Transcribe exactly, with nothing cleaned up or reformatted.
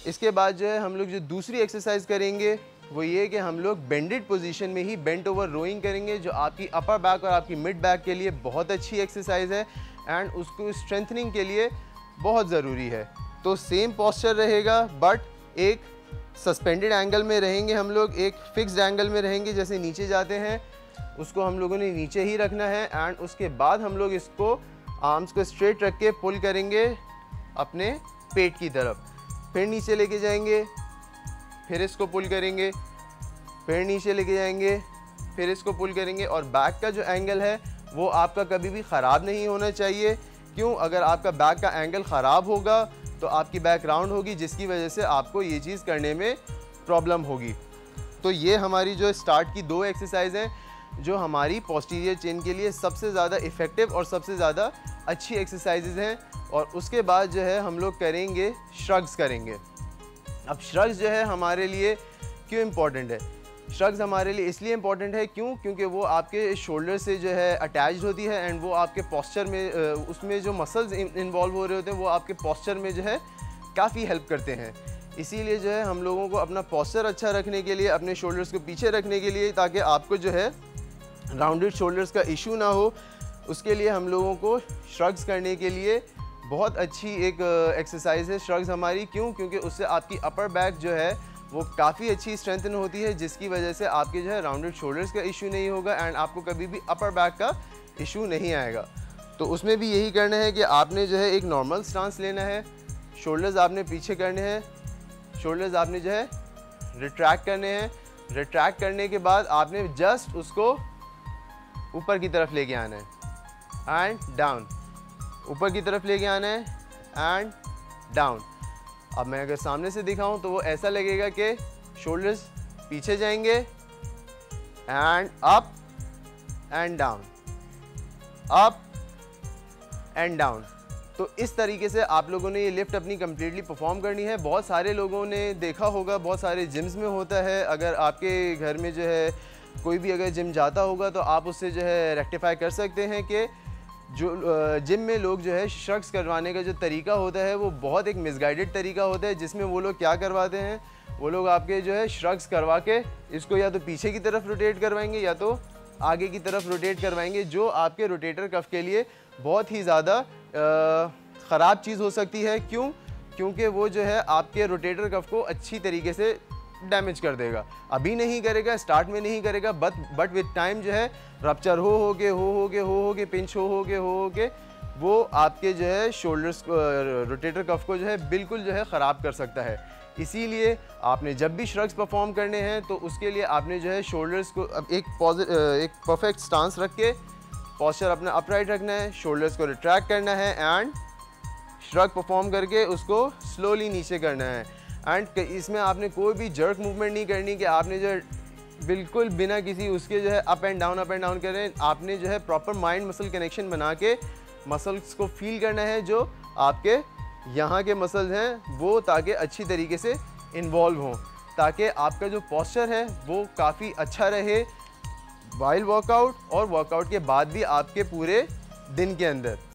इसके बाद जो है हम लोग जो दूसरी एक्सरसाइज करेंगे वो ये कि हम लोग बेंडेड पोजीशन में ही बेंट ओवर रोइंग करेंगे, जो आपकी अपर बैक और आपकी मिड बैक के लिए बहुत अच्छी एक्सरसाइज है एंड उसको स्ट्रेंथनिंग के लिए बहुत ज़रूरी है। तो सेम पोस्चर रहेगा बट एक सस्पेंडेड एंगल में रहेंगे हम लोग, एक फिक्स्ड एंगल में रहेंगे। जैसे नीचे जाते हैं उसको हम लोगों ने नीचे ही रखना है एंड उसके बाद हम लोग इसको आर्म्स को स्ट्रेट रख के पुल करेंगे अपने पेट की तरफ, फिर नीचे लेके जाएंगे, फिर इसको पुल करेंगे, फिर नीचे लेके जाएंगे, फिर इसको पुल करेंगे। और बैक का जो एंगल है वो आपका कभी भी ख़राब नहीं होना चाहिए। क्यों? अगर आपका बैक का एंगल ख़राब होगा तो आपकी बैक राउंड होगी, जिसकी वजह से आपको ये चीज़ करने में प्रॉब्लम होगी। तो ये हमारी जो स्टार्ट की दो एक्सरसाइज हैं जो हमारी पोस्टीरियर चेन के लिए सबसे ज़्यादा इफ़ेक्टिव और सबसे ज़्यादा अच्छी एक्सरसाइजेज हैं। और उसके बाद जो है हम लोग करेंगे श्रग्स करेंगे। अब श्रग्स जो है हमारे लिए क्यों इम्पॉर्टेंट है? श्रग्स हमारे लिए इसलिए इम्पॉर्टेंट है क्यों क्योंकि वो आपके शोल्डर से जो है अटैच्ड होती है एंड वो आपके पोस्चर में, उसमें जो मसल्स इन्वॉल्व हो रहे होते हैं वो आपके पोस्चर में जो है काफ़ी हेल्प करते हैं। इसीलिए जो है हम लोगों को अपना पोस्चर अच्छा रखने के लिए, अपने शोल्डर्स को पीछे रखने के लिए, ताकि आपको जो है राउंडेड शोल्डर्स का इशू ना हो, उसके लिए हम लोगों को श्रग्स करने के लिए बहुत अच्छी एक एक्सरसाइज है श्रग्स हमारी। क्यों? क्योंकि उससे आपकी अपर बैक जो है वो काफ़ी अच्छी स्ट्रेंथन होती है, जिसकी वजह से आपके जो है राउंडेड शोल्डर्स का इशू नहीं होगा एंड आपको कभी भी अपर बैक का इशू नहीं आएगा। तो उसमें भी यही करना है कि आपने जो है एक नॉर्मल स्टांस लेना है, शोल्डर्स आपने पीछे करने हैं, शोल्डर्स आपने जो है रिट्रैक्ट करने हैं। रिट्रैक्ट करने के बाद आपने जस्ट उसको ऊपर की तरफ लेके आना है एंड डाउन, ऊपर की तरफ लेके आना है एंड डाउन। अब मैं अगर सामने से दिखाऊं तो वो ऐसा लगेगा कि शोल्डर्स पीछे जाएंगे and up and down, up and down. तो इस तरीके से आप लोगों ने ये लिफ्ट अपनी कम्प्लीटली परफॉर्म करनी है। बहुत सारे लोगों ने देखा होगा, बहुत सारे जिम्स में होता है। अगर आपके घर में जो है कोई भी अगर जिम जाता होगा तो आप उससे जो है रेक्टिफाई कर सकते हैं कि जो जिम में लोग जो है श्रग्स करवाने का जो तरीका होता है वो बहुत एक मिसगाइडेड तरीका होता है, जिसमें वो लोग क्या करवाते हैं, वो लोग आपके जो है श्रग्स करवा के इसको या तो पीछे की तरफ रोटेट करवाएंगे या तो आगे की तरफ रोटेट करवाएंगे, जो आपके रोटेटर कफ के लिए बहुत ही ज़्यादा ख़राब चीज़ हो सकती है। क्यों? क्योंकि वो जो है आपके रोटेटर कफ को अच्छी तरीके से डैमेज कर देगा। अभी नहीं करेगा, स्टार्ट में नहीं करेगा, बट बट विद टाइम जो है रप्चर हो हो के हो हो के हो हो के पिंच हो हो के हो हो के वो आपके जो है शोल्डर्स रोटेटर कफ को जो है बिल्कुल जो है ख़राब कर सकता है। इसीलिए आपने जब भी श्रग्स परफॉर्म करने हैं तो उसके लिए आपने जो है शोल्डर्स को अब एक एक परफेक्ट स्टांस रख के पोस्चर अपना अपराइट रखना है, शोल्डर्स को रिट्रैक्ट करना है एंड श्रग परफॉर्म करके उसको स्लोली नीचे करना है। एंड इसमें आपने कोई भी जर्क मूवमेंट नहीं करनी कि आपने जो बिल्कुल बिना किसी उसके जो है up and down up and down करें। आपने जो है प्रॉपर माइंड मसल कनेक्शन बना के मसल्स को फील करना है, जो आपके यहाँ के मसल्स हैं वो ताकि अच्छी तरीके से इन्वॉल्व हों, ताकि आपका जो पोस्चर है वो काफ़ी अच्छा रहे वाइल वर्कआउट और वर्कआउट के बाद भी आपके पूरे दिन के अंदर।